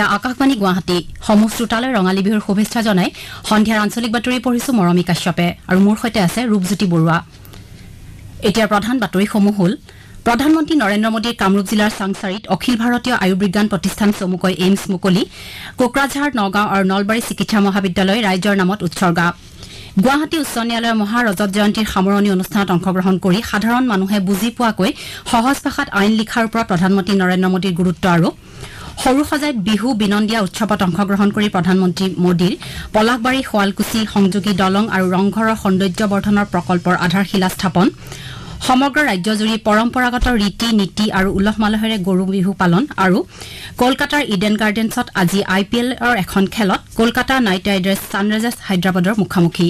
আকাশবাণী গুৱাহাটী সমূহ শ্ৰোতালৈ ৰঙালী বিহুৰ শুভেচ্ছা জনাই সন্ধিয়াৰ আঞ্চলিক বাতৰি পঢ়িছো মৰমী কাশ্যপে আৰু মোৰ সৈতে আছে ৰূপজ্যোতি বৰুৱা। এতিয়া প্ৰধান বাতৰিসমূহ হ'ল প্ৰধানমন্ত্ৰী নৰেন্দ্ৰ মোদীৰ কামৰূপ জিলাৰ চাংচাৰীত অখিল ভাৰতীয় আয়ুৰ্বিজ্ঞান প্ৰতিষ্ঠান চমুকৈ এইমছ মুকলি, কোকৰাঝাৰ, নগাঁও আৰু নলবাৰী চিকিৎসা মহাবিদ্যালয় ৰাইজৰ নামত উৎসৰ্গা। গুৱাহাটী উচ্চ ন্যায়ালয়ৰ মহাৰজত জয়ন্তীৰ সামৰণি অনুষ্ঠানত অংশগ্ৰহণ কৰি সাধাৰণ মানুহে বুজি পোৱাকৈ সহজ ভাষাত আইন লিখাৰ ওপৰত প্ৰধানমন্ত্ৰী নৰেন্দ্ৰ মোদীৰ গুৰুত্ব আৰু সৰু সজাইত বিহু বিনন্দিয়া উৎসৱত অংশগ্ৰহণ কৰি প্ৰধানমন্ত্ৰী মোদীৰ পলাশবাৰী, শুৱালকুছি সংযোগী দলং আৰু ৰংঘৰৰ সৌন্দৰ্য বৰ্ধনৰ প্ৰকল্পৰ আধাৰশিলা স্থাপন, সমগ্ৰ ৰাজ্যজুৰি পৰম্পৰাগত ৰীতি নীতি আৰু উলহ মালহেৰে গৰু বিহু পালন আৰু কলকাতাৰ ইডেন গাৰ্ডেন্সত আজি IPLৰ এখন খেলত কলকাতা নাইট ৰাইডাৰ্ছ ছানৰাইজাৰ্ছ হায়দৰাবাদৰ মুখামুখি।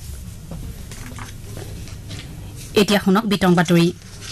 এতিয়া শুনক বিতং বাতৰি।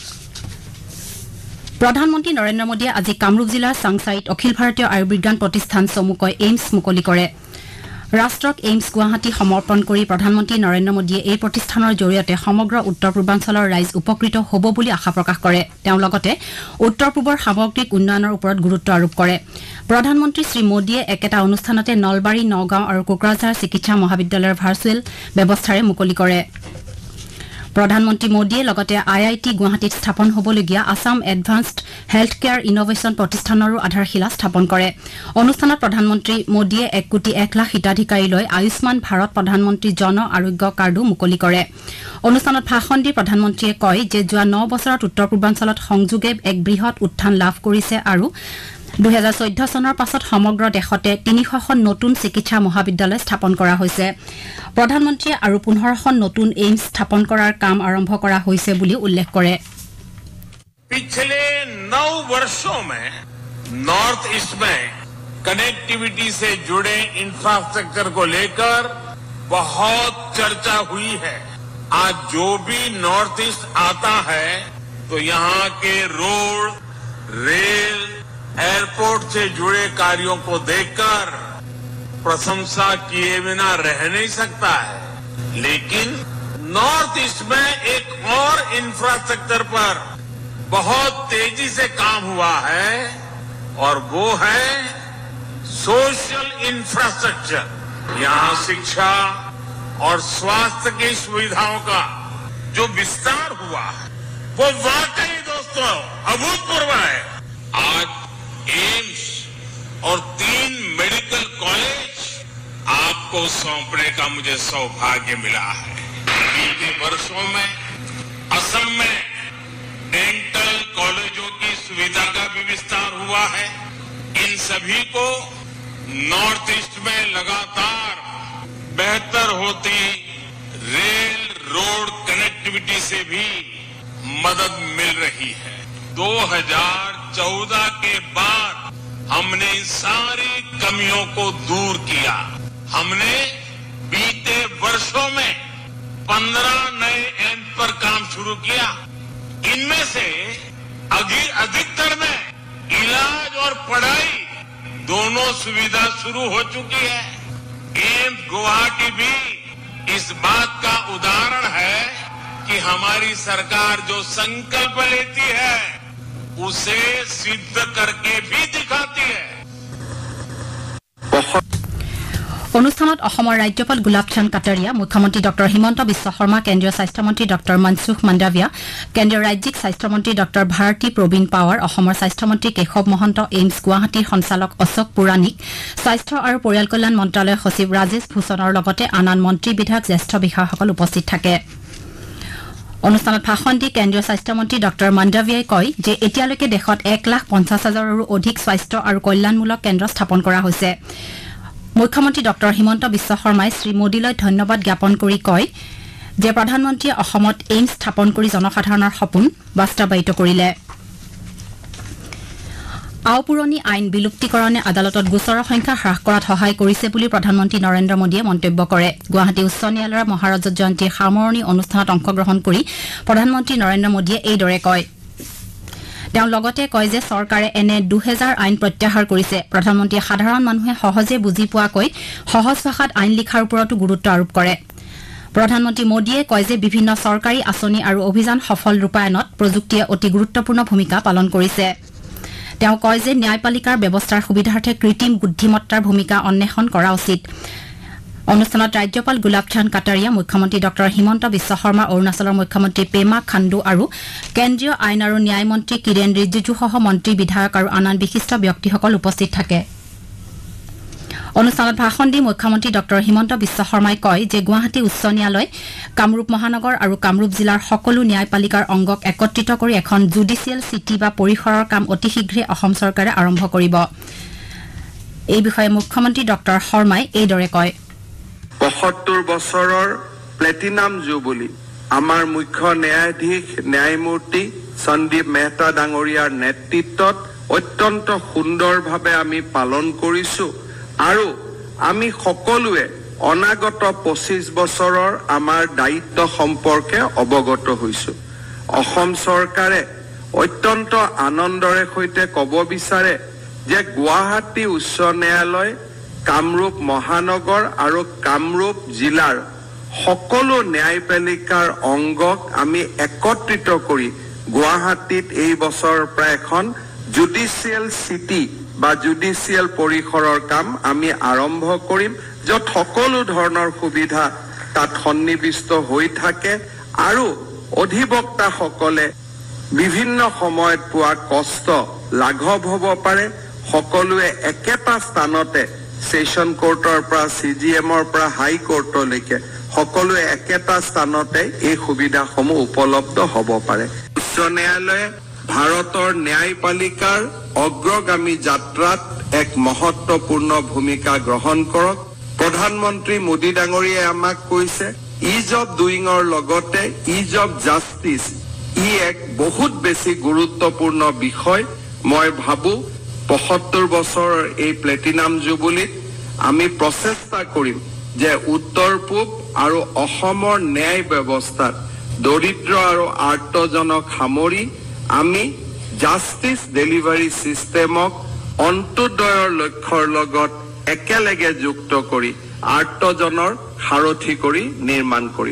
প্ৰধানমন্ত্ৰী নৰেন্দ্ৰ মোদীয়ে আজি কামৰূপ জিলাৰ চাংচাৰীত অখিল ভাৰতীয় আয়ুৰ্বিজ্ঞান প্ৰতিষ্ঠান চমুকৈ এইমছ মুকলি কৰে। ৰাষ্ট্ৰক এইমছ গুৱাহাটী সমৰ্পণ কৰি প্ৰধানমন্ত্ৰী নৰেন্দ্ৰ মোদীয়ে এই প্ৰতিষ্ঠানৰ জৰিয়তে সমগ্ৰ উত্তৰ পূৰ্বাঞ্চলৰ ৰাইজ উপকৃত হ'ব বুলি আশা প্ৰকাশ কৰে। তেওঁ লগতে উত্তৰ পূবৰ সামগ্ৰিক উন্নয়নৰ ওপৰত গুৰুত্ব আৰোপ কৰে। প্ৰধানমন্ত্ৰী শ্ৰী মোদীয়ে একেটা অনুষ্ঠানতে নলবাৰী, নগাঁও আৰু কোকৰাঝাৰ চিকিৎসা মহাবিদ্যালয়ৰ ভাৰ্চুৱেল ব্যৱস্থাৰে মুকলি কৰে। প্ৰধানমন্ত্ৰী মোদীয়ে লগতে IIT গুৱাহাটীত স্থাপন হ'বলগীয়া Assam advanced health care innovation প্ৰতিষ্ঠানৰো আধাৰশিলা স্থাপন কৰে। অনুষ্ঠানত প্ৰধানমন্ত্ৰী মোদীয়ে 1 কোটি 1 লাখ হিতাধিকাৰীলৈ আয়ুষ্মান ভাৰত প্ৰধানমন্ত্ৰী জন আৰোগ্য কাৰ্ডো মুকলি কৰে। অনুষ্ঠানত ভাষণ দি প্ৰধানমন্ত্ৰীয়ে কয় যে যোৱা 9 বছৰত উত্তৰ পূৰ্বাঞ্চলত সংযোগে এক বৃহৎ উত্থান লাভ কৰিছে আৰু 2014 চনৰ পাছত সমগ্ৰ দেশতে 300খন নতুন চিকিৎসা মহাবিদ্যালয় স্থাপন কৰা হৈছে। প্ৰধানমন্ত্ৰীয়ে আৰু 15খন নতুন এইমছ স্থাপন কৰাৰ কাম আৰম্ভ কৰা হৈছে বুলি উল্লেখ কৰে। पिछले 9 वर्षों में नॉर्थ ईस्ट में कनेक्टिविटी से जुड़े इंफ्रास्ट्रक्चर को लेकर बहुत चर्चा हुई है। आज जो भी नॉर्थ ईस्ट आता है तो यहाँ के रोड, रेल, एयरपोर्ट से जुड़े कार्यों को देखकर प्रशंसा किए बिना रह नहीं सकता है। लेकिन नॉर्थ ईस्ट में एक और इंफ्रास्ट्रक्चर पर बहुत तेजी से काम हुआ है और वो है सोशल इंफ्रास्ट्रक्चर। यहाँ शिक्षा और स्वास्थ्य की सुविधाओं का जो विस्तार हुआ है वो वाकई दोस्तों अभूतपूर्व है। आज एम्स और 3 मेडिकल कॉलेज आपको सौंपने का मुझे सौभाग्य मिला है। बीते वर्षों में असम में डेंटल कॉलेजों की सुविधा का भी विस्तार हुआ है। इन सभी को नॉर्थ ईस्ट में लगातार बेहतर होती रेल रोड कनेक्टिविटी से भी मदद मिल रही है। 2014 के बाद हमने सारी कमियों को दूर किया। हमने बीते वर्षों में 15 नए एम्स पर काम शुरू किया। इनमें से अधिकतर में इलाज और पढ़ाई दोनों सुविधा शुरू हो चुकी है। एम्स गुवाहाटी भी इस बात का उदाहरण है कि हमारी सरकार जो संकल्प लेती है उसे सिद्ध करके भी दिखाती है। অনুষ্ঠানত অসমৰ ৰাজ্যপাল গুলাবচান্দ কাটাৰিয়া, মুখ্যমন্ত্ৰী ডক্টৰ হিমন্ত বিশ্ব শৰ্মা, কেন্দ্ৰীয় স্বাস্থ্যমন্ত্ৰী ডক্টৰ মনসুখ মাণ্ডাভিয়া, কেন্দ্ৰীয় ৰাজ্যিক স্বাস্থ্যমন্ত্ৰী ডক্টৰ ভাৰতী প্ৰবীণ পাৱাৰ, অসমৰ স্বাস্থ্যমন্ত্ৰী কেশৱ মহন্ত, এইমছ গুৱাহাটীৰ সঞ্চালক অশোক পুৰাণিক, স্বাস্থ্য আৰু পৰিয়াল কল্যাণ মন্ত্ৰালয়ৰ সচিব ৰাজেশ ভূষণৰ লগতে আন আন মন্ত্ৰী, বিধায়ক, জ্যেষ্ঠ বিষয়াসকল উপস্থিত থাকে। অনুষ্ঠানত ভাষণ দি কেন্দ্ৰীয় স্বাস্থ্যমন্ত্ৰী ডক্টৰ মাণ্ডাভিয়াই কয় যে এতিয়ালৈকে দেশত 1,50,000ৰো অধিক স্বাস্থ্য আৰু কল্যাণমূলক কেন্দ্ৰ স্থাপন কৰা হৈছে। মুখ্যমন্ত্ৰী ডক্টৰ হিমন্ত বিশ্ব শৰ্মাই শ্ৰী মোদীলৈ ধন্যবাদ জ্ঞাপন কৰি কয় যে প্ৰধানমন্ত্ৰীয়ে অসমত এইমছ স্থাপন কৰি জনসাধাৰণৰ সপোন বাস্তৱায়িত কৰিলে। আওপুৰণি আইন বিলুপ্তিকৰণে আদালতত গোচৰৰ সংখ্যা হ্ৰাস কৰাত সহায় কৰিছে বুলি প্ৰধানমন্ত্ৰী নৰেন্দ্ৰ মোদীয়ে মন্তব্য কৰে। গুৱাহাটী উচ্চ ন্যায়ালয়ৰ মহাৰজত জয়ন্তীৰ সামৰণি অনুষ্ঠানত অংশগ্ৰহণ কৰি প্ৰধানমন্ত্ৰী নৰেন্দ্ৰ মোদীয়ে এইদৰে কয়। তেওঁ লগতে কয় যে চৰকাৰে এনে 2000 আইন প্ৰত্যাহাৰ কৰিছে। প্ৰধানমন্ত্ৰীয়ে সাধাৰণ মানুহে সহজে বুজি পোৱাকৈ সহজ ভাষাত আইন লিখাৰ ওপৰতো গুৰুত্ব আৰোপ কৰে। প্ৰধানমন্ত্ৰী মোদীয়ে কয় যে বিভিন্ন চৰকাৰী আঁচনি আৰু অভিযান সফল ৰূপায়ণত প্ৰযুক্তিয়ে অতি গুৰুত্বপূৰ্ণ ভূমিকা পালন কৰিছে। তেওঁ কয় যে ন্যায়পালিকাৰ ব্যৱস্থাৰ সুবিধাৰ্থে কৃত্ৰিম বুদ্ধিমত্তাৰ ভূমিকা অন্বেষণ কৰা উচিত অনুষ্ঠানত ৰাজ্যপাল গুলাবচান্দ কাটাৰিয়া মুখ্যমন্ত্ৰী ডক্টৰ হিমন্ত বিশ্ব শৰ্মা অৰুণাচলৰ মুখ্যমন্ত্ৰী পেমা খাণ্ডু আৰু কেন্দ্ৰীয় আইন আৰু ন্যায় মন্ত্ৰী কিৰেণ ৰিজিজুসহ মন্ত্ৰী বিধায়ক আৰু আন বিশিষ্ট ব্যক্তিসকল উপস্থিত থাকে অনুষ্ঠানত ভাষণ দি মুখ্যমন্ত্ৰী ডক্টৰ হিমন্ত বিশ্ব শৰ্মাই কয় যে গুৱাহাটী উচ্চ ন্যায়ালয় কামৰূপ মহানগৰ আৰু কামৰূপ জিলাৰ সকলো ন্যায়পালিকাৰ অংগক একত্ৰিত কৰি এখন জুডিচিয়েল চিটি বা পৰিসৰৰ কাম অতি শীঘ্ৰে অসম চৰকাৰে আৰম্ভ কৰিব এই বিষয়ে মুখ্যমন্ত্ৰী ডক্টৰ শৰ্মাই এইদৰে কয় ৭৫ বছৰৰ প্লেটিনাম জুবলি আমাৰ মুখ্য ন্যায়াধীশ ন্যায়মূৰ্তি সন্দীপ মেহতা ডাঙৰীয়াৰ নেতৃত্বত অত্যন্ত সুন্দৰভাৱে আমি পালন কৰিছো আৰু আমি সকলোৱে অনাগত ২৫ বছৰৰ আমাৰ দায়িত্ব সম্পৰ্কে অৱগত হৈছো অসম চৰকাৰে অত্যন্ত আনন্দৰে সৈতে ক'ব বিচাৰে যে গুৱাহাটী উচ্চ ন্যায়ালয় কামৰূপ মহানগৰ আৰু কামৰূপ জিলাৰ সকলো ন্যায়পালিকাৰ অংগক আমি একত্ৰিত কৰি গুৱাহাটীত এই বছৰৰ পৰা এখন জুডিচিয়েল চিটি বা জুডিচিয়েল পৰিসৰৰ কাম আমি আৰম্ভ কৰিম য'ত সকলো ধৰণৰ সুবিধা তাত সন্নিৱিষ্ট হৈ থাকে আৰু অধিবক্তাসকলে বিভিন্ন সময়ত পোৱা কষ্ট লাঘৱ হ'ব পাৰে সকলোৱে একেটা স্থানতে সেশন কোৰ্টৰ পৰা সিজিএমৰ পৰা হাই কোৰ্টলৈকে সকলোৱে একেটা স্থানতে এই সুবিধাসমূহ উপলব্ধ হ'ব পাৰে উচ্চ ন্যায়ালয়ে ভাৰতৰ ন্যায়পালিকাৰ অগ্ৰগামী যাত্ৰাত এক মহত্বপূৰ্ণ ভূমিকা গ্ৰহণ কৰক প্ৰধানমন্ত্ৰী মোদী ডাঙৰীয়াই আমাক কৈছে ইজ অফ ডুইঙৰ লগতে ইজ অফ জাষ্টিছ ই এক বহুত বেছি গুৰুত্বপূৰ্ণ বিষয় মই ভাবো ৭৫ বছৰৰ এই প্লেটিনাম জুবলিত আমি প্ৰচেষ্টা কৰিম যে উত্তৰ পূব আৰু অসমৰ ন্যায় ব্যৱস্থাত দৰিদ্ৰ আৰু আৰ্তজনক সামৰি আমি জাষ্টিছ ডেলিভাৰী চিষ্টেমক অন্তোদয়ৰ লক্ষ্যৰ লগত একেলগে যুক্ত কৰি আৰ্তজনৰ সাৰথি কৰি নিৰ্মাণ কৰিম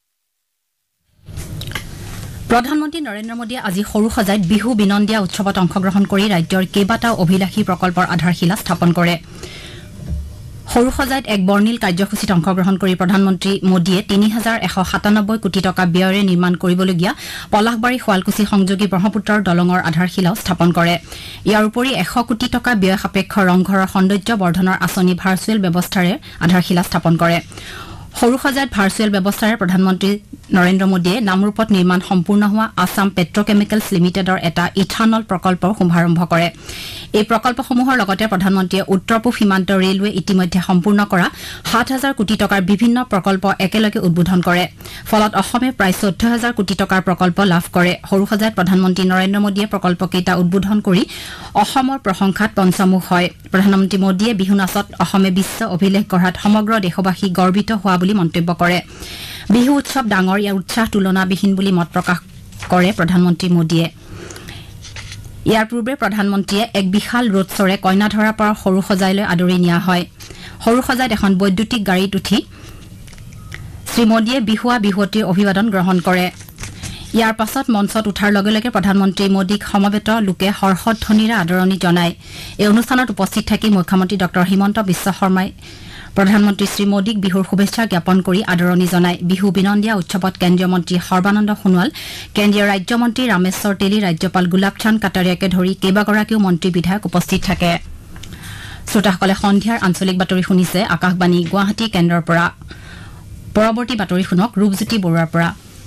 প্ৰধানমন্ত্ৰী নৰেন্দ্ৰ মোদীয়ে আজি সৰুসজাইত বিহু বিনন্দিয়া উৎসৱত অংশগ্ৰহণ কৰি ৰাজ্যৰ কেইবাটাও অভিলাষী প্ৰকল্পৰ আধাৰশিলা স্থাপন কৰে সৰুসজাইত এক বৰ্ণিল কাৰ্যসূচীত অংশগ্ৰহণ কৰি প্ৰধানমন্ত্ৰী মোদীয়ে ৩,১৯৭ কোটি টকা ব্যয়েৰে নিৰ্মাণ কৰিবলগীয়া পলাশবাৰী শুৱালকুছি সংযোগী ব্ৰহ্মপুত্ৰৰ দলঙৰ আধাৰশিলাও স্থাপন কৰে ইয়াৰ উপৰি ১০০ কোটি টকা ব্যয় সাপেক্ষ ৰংঘৰৰ সৌন্দৰ্য বৰ্ধনৰ আঁচনি ভাৰ্চুৱেল ব্যৱস্থাৰে আধাৰশিলা স্থাপন কৰে সৰুসজাইত ভাৰ্চুৱেল ব্যৱস্থাৰে প্ৰধানমন্ত্ৰী নৰেন্দ্ৰ মোদীয়ে নামৰূপত নিৰ্মাণ সম্পূৰ্ণ হোৱা আছাম পেট্ৰকেমিকেলছ লিমিটেডৰ এটা ইথানল প্ৰকল্পৰ শুভাৰম্ভ কৰে এই প্ৰকল্পসমূহৰ লগতে প্ৰধানমন্ত্ৰীয়ে উত্তৰ পূব সীমান্ত ৰেলৱে ইতিমধ্যে সম্পূৰ্ণ কৰা ৭,০০০ কোটি টকাৰ বিভিন্ন প্ৰকল্প একেলগে উদ্বোধন কৰে ফলত অসমে প্ৰায় ১৪,০০০ কোটি টকাৰ প্ৰকল্প লাভ কৰে সৰুসজাইত প্ৰধানমন্ত্ৰী নৰেন্দ্ৰ মোদীয়ে প্ৰকল্পকেইটা উদ্বোধন কৰি অসমৰ প্ৰশংসাত পঞ্চমুখ হয় প্ৰধানমন্ত্ৰী মোদীয়ে বিহু নাচত অসমে বিশ্ব অভিলেখ গঢ়াত সমগ্ৰ দেশবাসী গৰ্বিত হোৱা বুলি মন্তব্য কৰে বিহু উৎসৱ ডাঙৰ ইয়াৰ উৎসাহ তুলনাবিহীন বুলি মত প্ৰকাশ কৰে প্ৰধানমন্ত্ৰী মোদীয়ে ইয়াৰ পূৰ্বে প্ৰধানমন্ত্ৰীয়ে এক বিশাল ৰোড শ্বৰে কইনাধৰাৰ পৰা সৰুসজাইলৈ আদৰি নিয়া হয় সৰুসজাইত এখন বৈদ্যুতিক গাড়ীত উঠি শ্ৰীমোদীয়ে বিহুৱা বিহুৱতীৰ অভিবাদন গ্ৰহণ কৰে ইয়াৰ পাছত মঞ্চত উঠাৰ লগে লগে প্ৰধানমন্ত্ৰী মোদীক সমবেত লোকে হৰ্ষধ্বনিৰে আদৰণি জনায় এই অনুষ্ঠানত উপস্থিত থাকি মুখ্যমন্ত্ৰী ডক্টৰ হিমন্ত বিশ্ব শৰ্মাই প্ৰধানমন্ত্ৰী শ্ৰী মোদীক বিহুৰ শুভেচ্ছা জ্ঞাপন কৰি আদৰণি জনায় বিহু বিনন্দিয়া উৎসৱত কেন্দ্ৰীয় মন্ত্ৰী সৰ্বানন্দ সোণোৱাল কেন্দ্ৰীয় ৰাজ্যমন্ত্ৰী ৰামেশ্বৰ তেলী ৰাজ্যপাল গুলাবচান্দ কাটাৰিয়াকে ধৰি কেইবাগৰাকীও মন্ত্ৰী বিধায়ক উপস্থিত থাকে শ্ৰোতাসকলে সন্ধিয়াৰ আঞ্চলিক বাতৰি শুনিছে আকাশবাণী গুৱাহাটী কেন্দ্ৰৰ পৰা পৰৱৰ্তী বাতৰি শুনক ৰূপজ্যোতি বৰুৱাৰ পৰা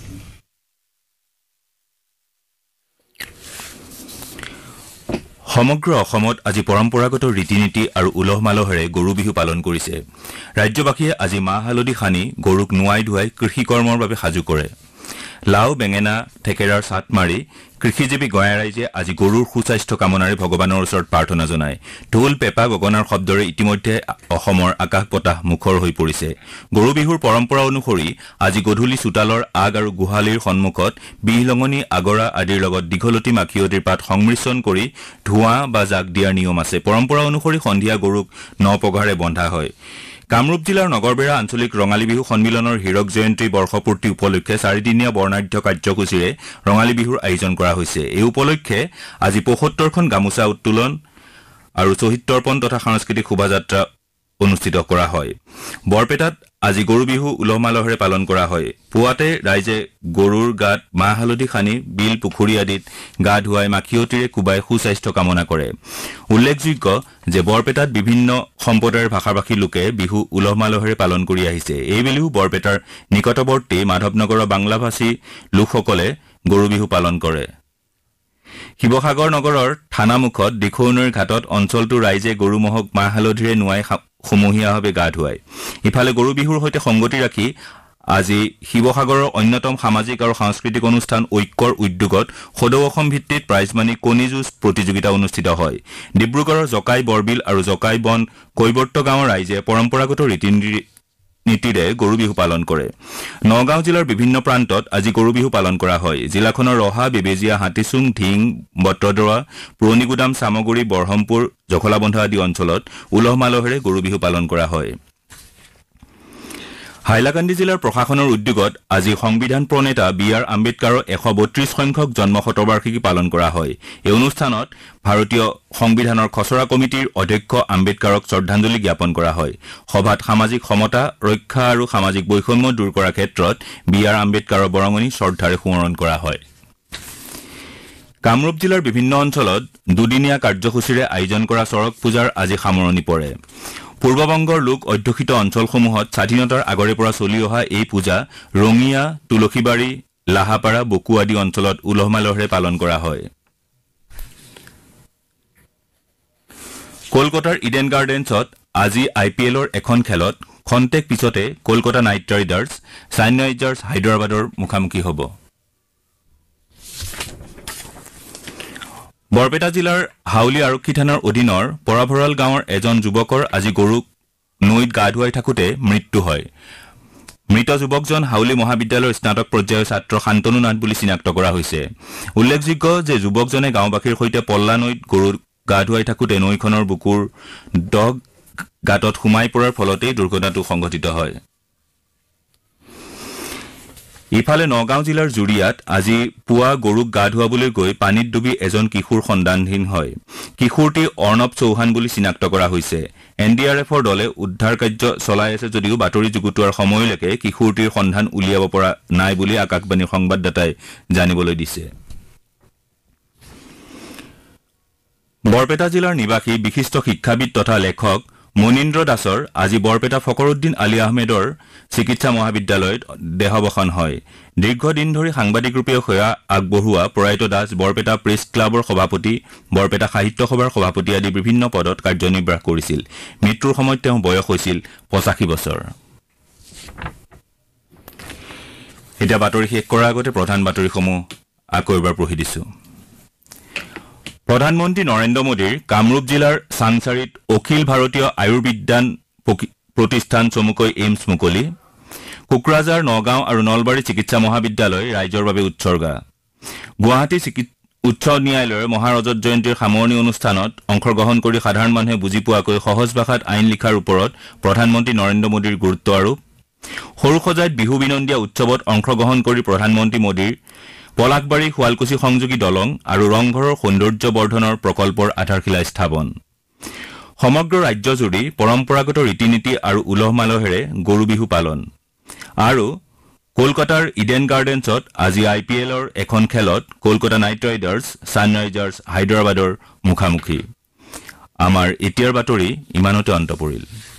সমগ্ৰ অসমত আজি পৰম্পৰাগত ৰীতি নীতি আৰু উলহ মালহেৰে গৰু বিহু পালন কৰিছে ৰাজ্যবাসীয়ে আজি মাহ হালধি সানি গৰুক নোৱাই ধুৱাই কৃষি কৰ্মৰ বাবে সাজু কৰে লাও বেঙেনা থেকেৰাৰ চাট মাৰি কৃষিজীৱী গঞা ৰাইজে আজি গৰুৰ সুস্বাস্থ্য কামনাৰে ভগৱানৰ ওচৰত প্ৰাৰ্থনা জনায় ঢোল পেঁপা গগনাৰ শব্দৰে ইতিমধ্যে অসমৰ আকাশ বতাহ মুখৰ হৈ পৰিছে গৰু বিহুৰ পৰম্পৰা অনুসৰি আজি গধূলি চোতালৰ আগ আৰু গোহালিৰ সন্মুখত বিহলঙনি আগৰা আদিৰ লগত দীঘলতি মাখিয়তিৰ পাত সংমিশ্ৰণ কৰি ধোঁৱা বা জাক দিয়াৰ নিয়ম আছে পৰম্পৰা অনুসৰি সন্ধিয়া গৰুক ন পঘাৰে বন্ধা হয় কামৰূপ জিলাৰ নগৰবেৰা আঞ্চলিক ৰঙালী বিহু সন্মিলনৰ হীৰক জয়ন্তী বৰ্ষপূৰ্তি উপলক্ষে 4দিনীয়া বৰ্ণাঢ্য কাৰ্যসূচীৰে ৰঙালী বিহুৰ আয়োজন কৰা হৈছে। এই উপলক্ষে আজি ৭৫খন গামোচা উত্তোলন আৰু শ্বহীদ তৰ্পণ তথা সাংস্কৃতিক শোভাযাত্ৰা অনুষ্ঠিত কৰা হয়। বৰপেটাত আজি গৰু বিহু উলহ মালহেৰে পালন কৰা হয়। পুৱাতে ৰাইজে গৰুৰ গাত মাহ হালধি সানি বিল পুখুৰী আদিত গা ধুৱাই মাখিয়তীৰে কোবাই সুস্বাস্থ্য কামনা কৰে। উল্লেখযোগ্য যে বৰপেটাত বিভিন্ন সম্প্ৰদায়ৰ ভাষাভাষী লোকে বিহু উলহ মালহেৰে পালন কৰি আহিছে। এইবেলিও বৰপেটাৰ নিকটৱৰ্তী মাধৱনগৰৰ বাংলাভাষী লোকসকলে গৰু বিহু পালন কৰে। শিৱসাগৰ নগৰৰ থানামুখত দিখৌনৈৰ ঘাটত অঞ্চলটোৰ ৰাইজে গৰু মহক মাহ হালধিৰে নোৱাই সমূহীয়াভাৱে গা ধুৱায়। ইফালে গৰু বিহুৰ সৈতে সংগতি ৰাখি আজি শিৱসাগৰৰ অন্যতম সামাজিক আৰু সাংস্কৃতিক অনুষ্ঠান ঐক্যৰ উদ্যোগত সদৌ অসম ভিত্তিত প্ৰাইজমানি কণী যুঁজ প্ৰতিযোগিতা অনুষ্ঠিত হয়। ডিব্ৰুগড়ৰ জকাই বৰবিল আৰু জকাই বন কৈবৰ্ত গাঁৱৰ ৰাইজে পৰম্পৰাগত ৰীতি-নীতিৰে গৰু বিহু পালন কৰে। নগাঁও জিলাৰ বিভিন্ন প্ৰান্তত আজি গৰু বিহু পালন কৰা হয়। জিলাখনৰ ৰহা, বেবেজীয়া, হাতীচুং, ঢিং, বত্ৰদৰা, পুৰণিগুদাম, চামগুৰি, বৰহমপুৰ, জখলাবন্ধা আদি অঞ্চলত উলহ মালহেৰে গৰু বিহু পালন কৰা হয়। হাইলাকান্দি জিলাৰ প্ৰশাসনৰ উদ্যোগত আজি সংবিধান প্ৰণেতা বি.আৰ. আম্বেদকাৰৰ 132 সংখ্যক জন্ম শতবাৰ্ষিকী পালন কৰা হয়। এই অনুষ্ঠানত ভাৰতীয় সংবিধানৰ খচৰা কমিটিৰ অধ্যক্ষ আম্বেদকাৰক শ্ৰদ্ধাঞ্জলি জ্ঞাপন কৰা হয়। সভাত সামাজিক সমতা ৰক্ষা আৰু সামাজিক বৈষম্য দূৰ কৰাৰ ক্ষেত্ৰত বি.আৰ. আম্বেদকাৰৰ বৰঙণি শ্ৰদ্ধাৰে সোঁৱৰণ কৰা হয়। কামৰূপ জিলাৰ বিভিন্ন অঞ্চলত দুদিনীয়া কাৰ্যসূচীৰে আয়োজন কৰা চড়ক পূজাৰ আজি সামৰণি পৰে। পূৰ্ববংগৰ লোক অধ্যুষিত অঞ্চলসমূহত স্বাধীনতাৰ আগৰে পৰা চলি অহা এই পূজা ৰঙিয়া, তুলসীবাৰী, লাহাপাৰা, বকু আদি অঞ্চলত উলহ মালহেৰে পালন কৰা হয়। কলকাতাৰ ইডেন গাৰ্ডেন্সত আজি IPLৰ এখন খেলত খন্তেক পিছতে কলকাতা নাইট ৰাইডাৰ্ছ ছানৰাইজাৰ্ছ হায়দৰাবাদৰ মুখামুখি হ'ব। বৰপেটা জিলাৰ হাউলি আৰক্ষী থানাৰ অধীনৰ পৰাভৰাল গাঁৱৰ এজন যুৱকৰ আজি গৰুক নৈত গা ধুৱাই থাকোতে মৃত্যু হয়। মৃত যুৱকজন হাউলি মহাবিদ্যালয়ৰ স্নাতক পৰ্যায়ৰ ছাত্ৰ শান্তনু নাথ বুলি চিনাক্ত কৰা হৈছে। উল্লেখযোগ্য যে যুৱকজনে গাঁওবাসীৰ সৈতে পল্লা নৈত গৰুক গা ধুৱাই থাকোতে নৈখনৰ বুকুৰ দ গাঁতত সোমাই পৰাৰ ফলতেই দুৰ্ঘটনাটো সংঘটিত হয়। ইফালে নগাঁও জিলাৰ জুৰিয়াত আজি পুৱা গৰুক গা ধুৱাবলৈ গৈ পানীত ডুবি এজন কিশোৰ সন্ধানহীন হয়। কিশোৰটি অৰ্ণৱ চৌহান বুলি চিনাক্ত কৰা হৈছে। NDRFৰ দলে উদ্ধাৰ কাৰ্য চলাই আছে যদিও বাতৰি যুগুতোৱাৰ সময়লৈকে কিশোৰটিৰ সন্ধান উলিয়াব পৰা নাই বুলি আকাশবাণীৰ সংবাদদাতাই জানিবলৈ দিছে। বৰপেটা জিলাৰ নিবাসী বিশিষ্ট শিক্ষাবিদ তথা লেখক মনীন্দ্ৰ দাসৰ আজি বৰপেটা ফকৰুদ্দিন আলী আহমেদৰ চিকিৎসা মহাবিদ্যালয়ত দেহাৱসান হয়। দীৰ্ঘদিন ধৰি সাংবাদিক ৰূপে সেৱা আগবঢ়োৱা প্ৰয়াত দাস বৰপেটা প্ৰেছ ক্লাবৰ সভাপতি, বৰপেটা সাহিত্য সভাৰ সভাপতি আদি বিভিন্ন পদত কাৰ্যনিৰ্বাহ কৰিছিল। মৃত্যুৰ সময়ত তেওঁ বয়স হৈছিল 85 বছৰ। এতিয়া বাতৰি শেষ কৰাৰ আগতে প্ৰধান বাতৰিসমূহ আকৌ এবাৰ পঢ়ি দিছো। প্ৰধানমন্ত্ৰী নৰেন্দ্ৰ মোদীৰ কামৰূপ জিলাৰ চাংচাৰীত অখিল ভাৰতীয় আয়ুৰ্বিজ্ঞান প্ৰতিষ্ঠান চমুকৈ এইমছ মুকলি। কোকৰাঝাৰ, নগাঁও আৰু নলবাৰী চিকিৎসা মহাবিদ্যালয় ৰাইজৰ বাবে উৎসৰ্গা। গুৱাহাটী উচ্চ ন্যায়ালয়ৰ মহাৰজত জয়ন্তীৰ সামৰণি অনুষ্ঠানত অংশগ্ৰহণ কৰি সাধাৰণ মানুহে বুজি পোৱাকৈ সহজ ভাষাত আইন লিখাৰ ওপৰত প্ৰধানমন্ত্ৰী নৰেন্দ্ৰ মোদীৰ গুৰুত্ব আৰোপ। সৰুসজাইত বিহু বিনন্দীয়া উৎসৱত অংশগ্ৰহণ কৰি প্ৰধানমন্ত্ৰী মোদীৰ পলাকবাৰী শুৱালকুছি সংযোগী দলং আৰু ৰংঘৰৰ সৌন্দৰ্য বৰ্ধনৰ প্ৰকল্পৰ আধাৰশিলা স্থাপন। সমগ্ৰ ৰাজ্যজুৰি পৰম্পৰাগত ৰীতি-নীতি আৰু উলহ মালহেৰে গৰু বিহু পালন। আৰু কলকাতাৰ ইডেন গাৰ্ডেন্সত আজি IPLৰ এখন খেলত কলকাতা নাইট ৰাইডাৰ্ছ ছানৰাইজাৰ্ছ হায়দৰাবাদৰ মুখামুখি। আমাৰ এতিয়াৰ বাতৰি ইমানতে অন্ত পৰিল।